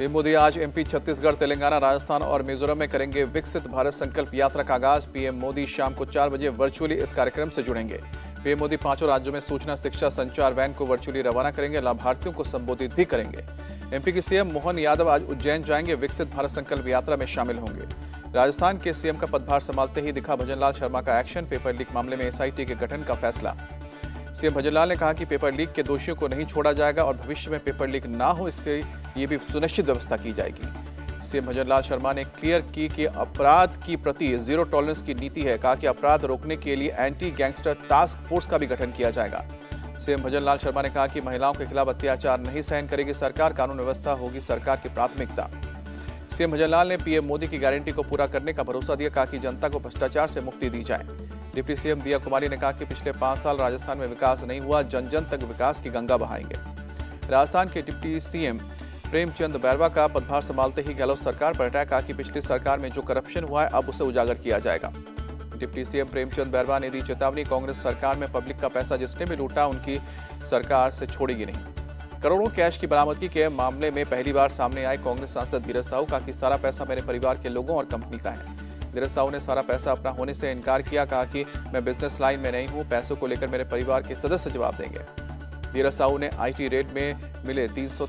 PM Modi आज MP, Chhattisgarh, Telangana, Rajasthan और मिजोरम में करेंगे विकसित भारत संकल्प यात्रा का आगाज। पीएम मोदी शाम को 4 बजे वर्चुअली इस कार्यक्रम से जुड़ेंगे। पीएम मोदी 5 राज्यों में सूचना, शिक्षा, संचार वैन को वर्चुअली रवाना करेंगे। लाभार्थियों को संबोधित भी करेंगे। एमपी के सीएम मोहन यादव आज उज्जैन जाएंगे, विकसित भारत संकल्प यात्रा में शामिल होंगे। राजस्थान के सीएम का पदभार संभालते ही दिखा भजनलाल शर्मा का एक्शन। पेपर लीक मामले में एसआईटी के गठन का फैसला। सीएम भजनलाल ने कहा कि पेपर लीक के दोषियों को नहीं छोड़ा जाएगा और भविष्य में पेपर लीक ना हो इसके लिए भी सुनिश्चित व्यवस्था की जाएगी। सीएम भजनलाल शर्मा ने क्लियर की कि अपराध की प्रति जीरो टॉलरेंस की नीति है। कहा कि अपराध रोकने के लिए एंटी गैंगस्टर टास्क फोर्स का भी गठन किया जाएगा। सीएम भजनलाल शर्मा ने कहा कि महिलाओं के खिलाफ अत्याचार नहीं सहन करेगी सरकार, कानून व्यवस्था होगी सरकार की प्राथमिकता। सीएम भजनलाल ने पीएम मोदी की गारंटी को पूरा करने का भरोसा दिया। कहा कि जनता को भ्रष्टाचार से मुक्ति दी जाए। डिप्टी सीएम दिया कुमारी ने कहा कि पिछले 5 साल राजस्थान में विकास नहीं हुआ, जन जन तक विकास की गंगा बहाएंगे। राजस्थान के डिप्टी सीएम प्रेमचंद बैरवा का पदभार संभालते ही गहलोत सरकार पर अटैक। कहा कि पिछली सरकार में जो करप्शन हुआ है अब उसे उजागर किया जाएगा। डिप्टी सीएम प्रेमचंद बैरवा ने दी चेतावनी। कांग्रेस सरकार में पब्लिक का पैसा जिसने भी लूटा उनकी सरकार से छोड़ेगी नहीं। करोड़ों कैश की बरामदगी के मामले में पहली बार सामने आए कांग्रेस सांसद धीरज साहू। कहा कि सारा पैसा मेरे परिवार के लोगों और कंपनी का है। धीरज साहू ने सारा पैसा अपना होने से इनकार किया। कहा कि मैं बिजनेस लाइन में नहीं हूं, पैसों को लेकर मेरे परिवार के सदस्य जवाब देंगे। धीरज साहू ने आईटी रेड में मिले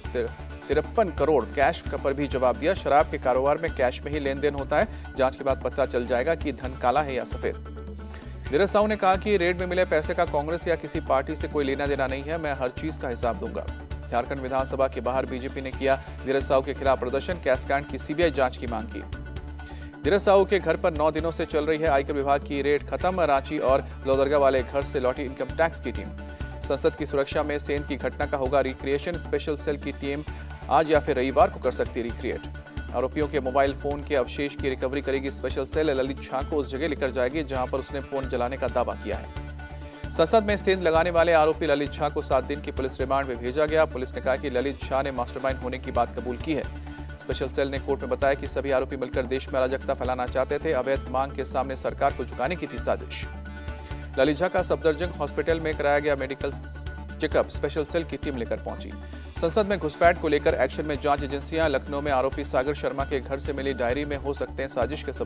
353 करोड़ कैश पर भी जवाब दिया। शराब के कारोबार में कैश में ही लेन देन होता है, जांच के बाद पता चल जाएगा कि धन काला है या सफेद। धीरज साहू ने कहा कि रेड में मिले पैसे का कांग्रेस या किसी पार्टी से कोई लेना देना नहीं है, मैं हर चीज का हिसाब दूंगा। झारखंड विधानसभा के बाहर बीजेपी ने किया धीरज साहू के खिलाफ प्रदर्शन। कैश कांड की सीबीआई जांच की मांग की। धीरज साहू के घर पर 9 दिनों से चल रही है आयकर विभाग की रेड खत्म। रांची और लोहरदगा वाले घर से लौटी इनकम टैक्स की टीम। संसद की सुरक्षा में सेन की घटना का होगा रिक्रिएशन। स्पेशल सेल की टीम आज या फिर रविवार को कर सकती है रिक्रिएट। आरोपियों के मोबाइल फोन के अवशेष की रिकवरी करेगी स्पेशल सेल। ललित झा को उस जगह लेकर जाएगी जहां पर उसने फोन जलाने का दावा किया है। संसद में सेंध लगाने वाले आरोपी ललित झा को 7 दिन की पुलिस रिमांड में भेजा गया। पुलिस ने कहा कि ललित झा ने मास्टरमाइंड होने की बात कबूल की है। स्पेशल सेल ने कोर्ट में बताया कि सभी आरोपी मिलकर देश में अराजकता फैलाना चाहते थे। अवैध मांग के सामने सरकार को झुकाने की थी साजिश। ललित झा का सफदरजंग हॉस्पिटल में कराया गया मेडिकल चेकअप। स्पेशल सेल की टीम लेकर पहुंची। संसद में घुसपैठ को लेकर एक्शन में जांच एजेंसियां। लखनऊ में आरोपी सागर शर्मा के घर से मिली डायरी में हो सकते हैं साजिश के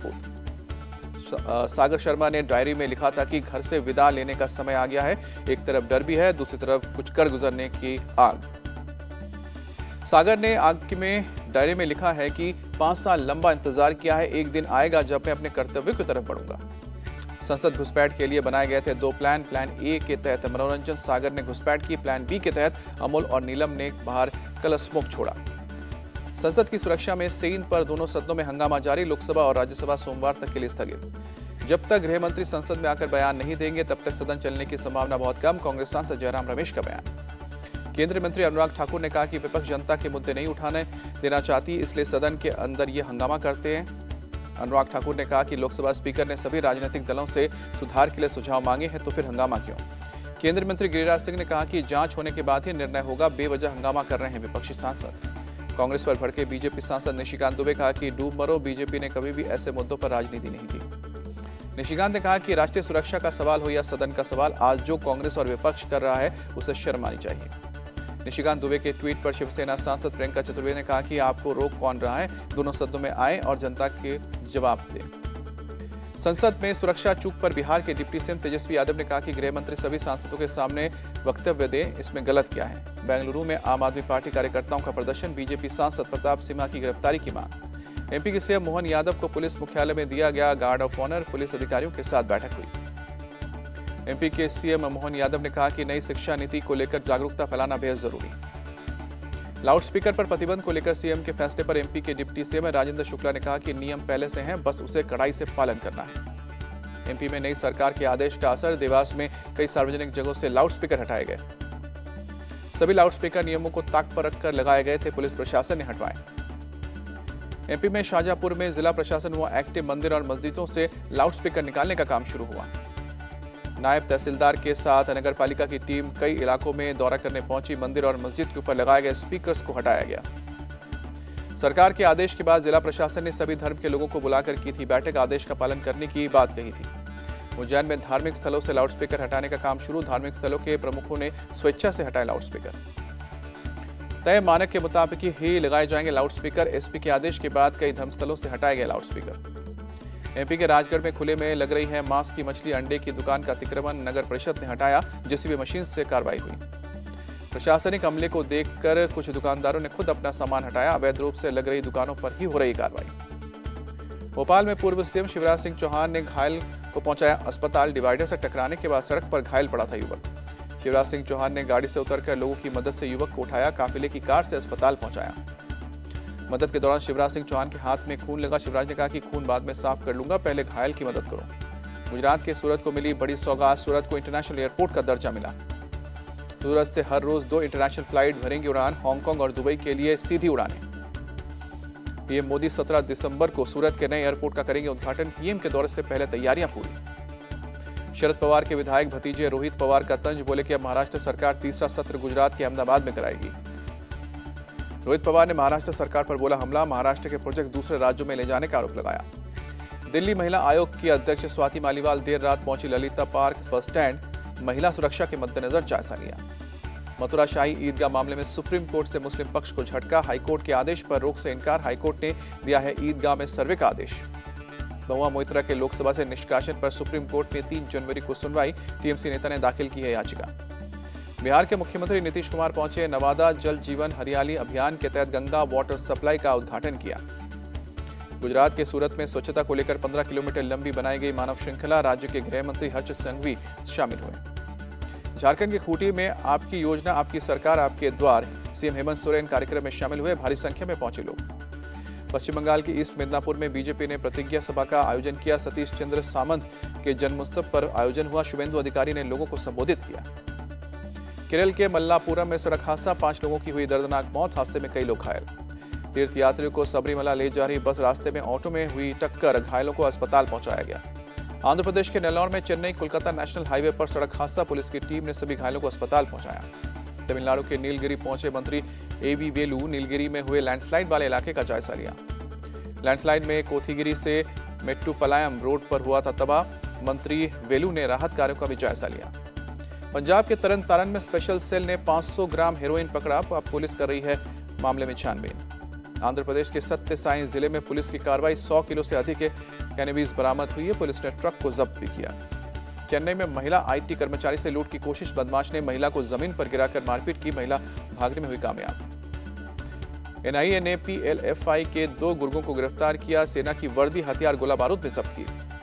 सबूत। सागर शर्मा ने डायरी में लिखा था कि घर से विदा लेने का समय आ गया है। एक तरफ डर भी है, दूसरी तरफ कुछ कर गुजरने की आग। सागर ने आग में डायरी में लिखा है कि 5 साल लंबा इंतजार किया है, एक दिन आएगा जब मैं अपने कर्तव्य की तरफ बढ़ूंगा। संसद घुसपैठ के लिए बनाए गए थे 2 प्लान। प्लान ए के तहत मनोरंजन सागर ने घुसपैठ की। प्लान बी के तहत अमोल और नीलम ने बाहर कलस्मोक छोड़ा। संसद की सुरक्षा में सेन पर दोनों सदनों में हंगामा जारी। लोकसभा और राज्यसभा सोमवार तक के लिए स्थगित। जब तक गृह मंत्री संसद में आकर बयान नहीं देंगे तब तक सदन चलने की संभावना बहुत कम। कांग्रेस सांसद जयराम रमेश का बयान। केंद्रीय मंत्री अनुराग ठाकुर ने कहा कि विपक्ष जनता के मुद्दे नहीं उठाने देना चाहती, इसलिए सदन के अंदर ये हंगामा करते हैं। अनुराग ठाकुर ने कहा कि लोकसभा स्पीकर ने सभी राजनीतिक दलों से सुधार के लिए सुझाव मांगे हैं, तो फिर हंगामा क्यों। केंद्रीय मंत्री गिरिराज सिंह ने कहा कि जांच होने के बाद ही निर्णय होगा, बेवजह हंगामा कर रहे हैं विपक्षी सांसद। कांग्रेस पर भड़के बीजेपी सांसद निशिकांत दुबे कहा कि डूब मरो, बीजेपी ने कभी भी ऐसे मुद्दों पर राजनीति नहीं की। निशिकांत ने कहा कि राष्ट्रीय सुरक्षा का सवाल हो या सदन का सवाल, आज जो कांग्रेस और विपक्ष कर रहा है उसे शर्म आनी चाहिए। निशिकांत दुबे के ट्वीट पर शिवसेना सांसद प्रियंका चतुर्वेदी ने कहा कि आपको रोक कौन रहा है, दोनों सदनों में आए और जनता के जवाब दें। संसद में सुरक्षा चूक पर बिहार के डिप्टी सीएम तेजस्वी यादव ने कहा कि गृह मंत्री सभी सांसदों के सामने वक्तव्य दें, इसमें गलत क्या है। बेंगलुरु में आम आदमी पार्टी कार्यकर्ताओं का प्रदर्शन। बीजेपी सांसद प्रताप सिम्हा की गिरफ्तारी की मांग। एमपी के सीएम मोहन यादव को पुलिस मुख्यालय में दिया गया गार्ड ऑफ ऑनर। पुलिस अधिकारियों के साथ बैठक हुई। एमपी के सीएम मोहन यादव ने कहा कि नई शिक्षा नीति को लेकर जागरूकता फैलाना बेहद जरूरी। लाउडस्पीकर पर प्रतिबंध को लेकर सीएम के फैसले पर एमपी के डिप्टी सीएम राजेंद्र शुक्ला ने कहा कि नियम पहले से हैं, बस उसे कड़ाई से पालन करना है। एमपी में नई सरकार के आदेश का असर। देवास में कई सार्वजनिक जगहों से लाउडस्पीकर हटाए गए। सभी लाउडस्पीकर नियमों को ताक पर रखकर लगाए गए थे, पुलिस प्रशासन ने हटवाए। एमपी में शाहजहांपुर में जिला प्रशासन हुआ एक्टिव। मंदिर और मस्जिदों से लाउडस्पीकर निकालने का काम शुरू हुआ। नायब तहसीलदार के साथ नगर पालिका की टीम कई इलाकों में दौरा करने पहुंची। मंदिर और मस्जिद के ऊपर लगाए गए स्पीकर्स को हटाया गया। सरकार के आदेश के बाद जिला प्रशासन ने सभी धर्म के लोगों को बुलाकर की थी बैठक। आदेश का पालन करने की बात कही थी। उज्जैन में धार्मिक स्थलों से लाउडस्पीकर हटाने का काम शुरू। धार्मिक स्थलों के प्रमुखों ने स्वेच्छा से हटाए लाउडस्पीकर। तय मानक के मुताबिक ही लगाए जाएंगे लाउडस्पीकर। एसपी के आदेश के बाद कई धर्मस्थलों से हटाए गए लाउडस्पीकर। एमपी के राजगढ़ में खुले में लग रही है मांस की मछली अंडे की दुकान का अतिक्रमण नगर परिषद ने हटाया। जेसीबी मशीन से कार्रवाई हुई। प्रशासनिक अमले को देखकर कुछ दुकानदारों ने खुद अपना सामान हटाया। अवैध रूप से लग रही दुकानों पर ही हो रही कार्रवाई। भोपाल में पूर्व सीएम शिवराज सिंह चौहान ने घायल को पहुंचाया अस्पताल। डिवाइडर से टकराने के बाद सड़क पर घायल पड़ा था युवक। शिवराज सिंह चौहान ने गाड़ी से उतरकर लोगों की मदद से युवक को उठाया, काफिले की कार से अस्पताल पहुंचाया। मदद के दौरान शिवराज सिंह चौहान के हाथ में खून लगा। शिवराज ने कहा कि खून बाद में साफ कर लूंगा, पहले घायल की मदद करो। गुजरात के सूरत को मिली बड़ी सौगात। सूरत को इंटरनेशनल एयरपोर्ट का दर्जा मिला। सूरत से हर रोज 2 इंटरनेशनल फ्लाइट भरेंगी उड़ान। हांगकांग और दुबई के लिए सीधी उड़ानें। पीएम मोदी 17 दिसंबर को सूरत के नए एयरपोर्ट का करेंगे उद्घाटन। पीएम के दौरे से पहले तैयारियां पूरी। शरद पवार के विधायक भतीजे रोहित पवार का तंज। बोले कि अब महाराष्ट्र सरकार तीसरा सत्र गुजरात के अहमदाबाद में कराएगी। रोहित पवार ने महाराष्ट्र सरकार पर बोला हमला। महाराष्ट्र के प्रोजेक्ट दूसरे राज्यों में ले जाने का आरोप लगाया। दिल्ली महिला आयोग की अध्यक्ष स्वाति मालीवाल देर रात पहुंची ललिता पार्क बस स्टैंड। महिला सुरक्षा के मद्देनजर जायजा लिया। मथुरा शाही ईदगाह मामले में सुप्रीम कोर्ट से मुस्लिम पक्ष को झटका। हाईकोर्ट के आदेश पर रोक से इनकार। हाईकोर्ट ने दिया है ईदगाह में सर्वे का आदेश। महुआ मोइत्रा के लोकसभा से निष्कासन पर सुप्रीम कोर्ट में 3 जनवरी को सुनवाई। टीएमसी नेता ने दाखिल की है याचिका। बिहार के मुख्यमंत्री नीतीश कुमार पहुंचे। नवादा जल जीवन हरियाली अभियान के तहत गंगा वाटर सप्लाई का उद्घाटन किया। गुजरात के सूरत में स्वच्छता को लेकर 15 किलोमीटर लंबी बनाई गई मानव श्रृंखला। राज्य के गृह मंत्री हर्ष संघवी शामिल हुए। झारखंड के खूंटी में आपकी योजना आपकी सरकार आपके द्वार सीएम हेमंत सोरेन कार्यक्रम में शामिल हुए। भारी संख्या में पहुंचे लोग। पश्चिम बंगाल के ईस्ट मिदनापुर में बीजेपी ने प्रतिज्ञा सभा का आयोजन किया। सतीश चंद्र सामंत के जन्मोत्सव पर आयोजन हुआ। शुभेंदु अधिकारी ने लोगों को संबोधित किया। केरल के मल्लापुरम में सड़क हादसा। 5 लोगों की हुई दर्दनाक मौत। हादसे में कई लोग घायल। तीर्थयात्रियों को सबरीमला ले जा रही बस रास्ते में ऑटो में हुई टक्कर। घायलों को अस्पताल पहुंचाया गया। आंध्र प्रदेश के नेल्लौर में चेन्नई कोलकाता नेशनल हाईवे पर सड़क हादसा। पुलिस की टीम ने सभी घायलों को अस्पताल पहुंचाया। तमिलनाडु के नीलगिरी पहुंचे मंत्री एवी वेलू। नीलगिरी में हुए लैंडस्लाइड वाले इलाके का जायजा लिया। लैंडस्लाइड में कोथिगिरी से मेट्टुपलायम रोड पर हुआ था तबाह। मंत्री वेलू ने राहत कार्यों का भी जायजा लिया। पंजाब के तरन तारण में स्पेशल सेल ने 500 ग्राम हेरोइन पकड़ा। अब पुलिस कर रही है मामले में छानबीन। आंध्र प्रदेश के सत्य साई जिले में पुलिस की कार्रवाई। 100 किलो से अधिक कैनबिस बरामद हुई है। पुलिस ने ट्रक को जब्त भी किया। चेन्नई में महिला आईटी कर्मचारी से लूट की कोशिश। बदमाश ने महिला को जमीन पर गिराकर मारपीट की। महिला भागने में हुई कामयाब। एनआईए ने पीएलएफआई के 2 गुर्गों को गिरफ्तार किया। सेना की वर्दी हथियार गोला बारूद भी जब्त की।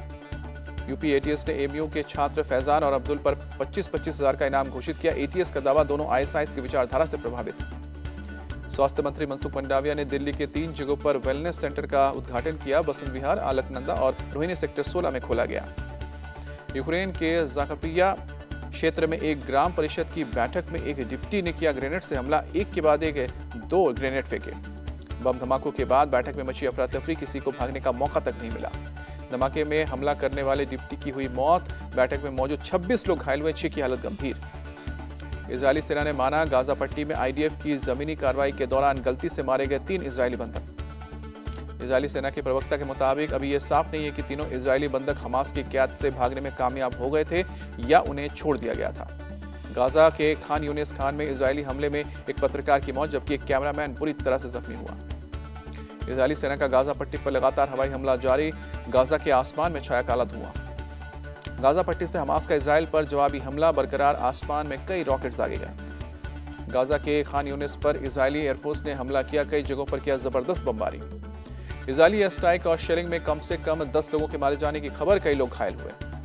यूपी एटीएस ने एमयू के छात्र फैजान और अब्दुल पर 25-25 हजार का इनाम घोषित किया। एटीएस का दावा दोनों आईएसआईएस की विचारधारा से प्रभावित। स्वास्थ्य मंत्री मनसुख मंडाविया ने दिल्ली के 3 जगहों पर वेलनेस सेंटर का उद्घाटन किया। बसंत विहार, अलकनंदा और रोहिणी सेक्टर 16 में खोला गया। यूक्रेन के जाकपिया क्षेत्र में एक ग्राम परिषद की बैठक में एक डिप्टी ने किया ग्रेनेड से हमला। एक के बाद एक 2 ग्रेनेड फेंके। बम धमाकों के बाद बैठक में मची अफरा तफरी। किसी को भागने का मौका तक नहीं मिला। धमाके में हमला करने वाले डिप्टी की हुई मौत। बैठक में मौजूद 26 लोग घायल हुए। 6 की हालत गंभीर। इजरायली सेना ने माना गाजा पट्टी में आईडीएफ की जमीनी कार्रवाई के दौरान गलती से मारे गए 3 इजरायली बंधक। इजरायली सेना के प्रवक्ता के मुताबिक अभी यह साफ नहीं है कि तीनों इजरायली बंधक हमास की कैद से भागने में कामयाब हो गए थे या उन्हें छोड़ दिया गया था। गाजा के खान यूनिस खान में इजरायली हमले में एक पत्रकार की मौत जबकि एक कैमरामैन बुरी तरह से जख्मी हुआ। इजरायली सेना का गाजा पट्टी पर लगातार हवाई हमला जारी। गाजा के आसमान में छाया काला धुआं। गाजा पट्टी से हमास का इजराइल पर जवाबी हमला बरकरार। आसमान में कई रॉकेट दागे गए। गाजा के खान यूनिस पर इजरायली एयरफोर्स ने हमला किया। कई जगहों पर किया जबरदस्त बमबारी। इजरायली एयर स्ट्राइक और शेलिंग में कम से कम 10 लोगों के मारे जाने की खबर। कई लोग घायल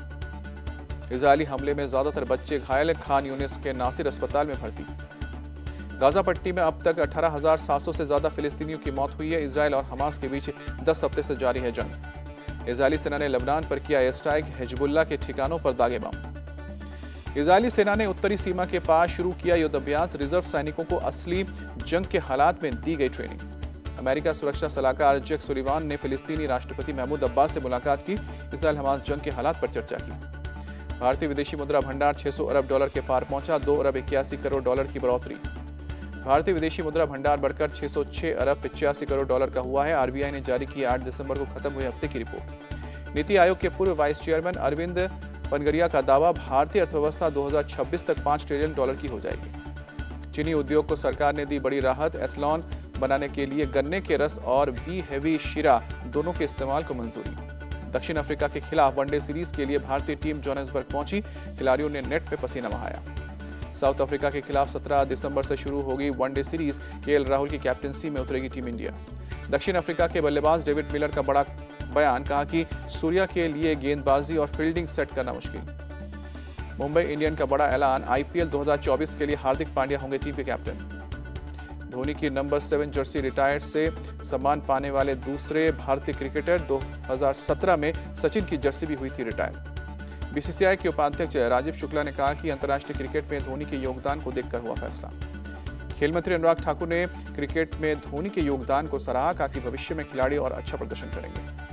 हुए। इजरायली हमले में ज्यादातर बच्चे घायल। खान यूनिस के नासिर अस्पताल में भर्ती। गाजा पट्टी में अब तक 18,700 से ज्यादा फिलिस्तीनियों की मौत हुई है। इजराइल और हमास के बीच 10 हफ्ते से जारी है जंग। इजरायली सेना ने लेबनान पर किया एयर स्ट्राइक। हिजबुल्लाह के ठिकानों पर दागे बम। इजरायली सेना ने उत्तरी सीमा के पास शुरू किया युद्ध अभ्यास। रिजर्व सैनिकों को असली जंग के हालात में दी गई ट्रेनिंग। अमेरिका सुरक्षा सलाहकार जैक सुलिवान ने फिलिस्तीनी राष्ट्रपति महमूद अब्बास से मुलाकात की। इजरायल हमास जंग के हालात पर चर्चा की। भारतीय विदेशी मुद्रा भंडार 600 अरब डॉलर के पार पहुंचा। 2 अरब 81 करोड़ डॉलर की बढ़ोतरी। भारतीय विदेशी मुद्रा भंडार बढ़कर 606 अरब 85 करोड़ डॉलर का हुआ है। आरबीआई ने जारी की 8 दिसंबर को खत्म हुए हफ्ते की रिपोर्ट। नीति आयोग के पूर्व वाइस चेयरमैन अरविंद पनगरिया का दावा, भारतीय अर्थव्यवस्था 2026 तक 5 ट्रिलियन डॉलर की हो जाएगी। चीनी उद्योग को सरकार ने दी बड़ी राहत। एथलॉन बनाने के लिए गन्ने के रस और बी हेवी शीरा दोनों के इस्तेमाल को मंजूरी। दक्षिण अफ्रीका के खिलाफ वनडे सीरीज के लिए भारतीय टीम जोहान्सबर्ग पहुंची। खिलाड़ियों ने नेट पे पसीना बहाया। साउथ अफ्रीका के खिलाफ 17 दिसंबर से शुरू होगी वनडे सीरीज। केएल राहुल की कैप्टनसी में उतरेगी टीम इंडिया। दक्षिण अफ्रीका के बल्लेबाज डेविड मिलर का बड़ा बयान, कहा कि सूर्या के लिए गेंदबाजी और फील्डिंग सेट करना मुश्किल। मुंबई इंडियन का बड़ा ऐलान, आईपीएल 2024 के लिए हार्दिक पांड्या होंगे टीम के कैप्टन। धोनी की नंबर 7 जर्सी रिटायर्ड से सम्मान पाने वाले दूसरे भारतीय क्रिकेटर। 2017 में सचिन की जर्सी भी हुई थी रिटायर। बीसीसीआई के उपाध्यक्ष राजीव शुक्ला ने कहा कि अंतर्राष्ट्रीय क्रिकेट में धोनी के योगदान को देखकर हुआ फैसला। खेल मंत्री अनुराग ठाकुर ने क्रिकेट में धोनी के योगदान को सराहा, कहा कि भविष्य में खिलाड़ी और अच्छा प्रदर्शन करेंगे।